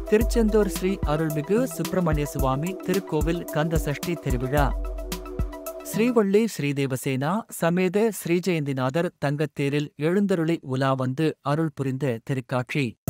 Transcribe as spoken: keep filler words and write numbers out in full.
திருச்செந்தூர் ஸ்ரீ அருள்மிகு சுப்பிரமணிய சுவாமி திருக்கோவில் கந்த சஷ்டி திருவிழா. ஸ்ரீவள்ளி ஸ்ரீதேவசேனா சமேத ஸ்ரீஜெயந்திநாதர் தங்கத்தேரில் எழுந்தருளி உலா வந்து அருள் புரிந்த திருக்காட்சி.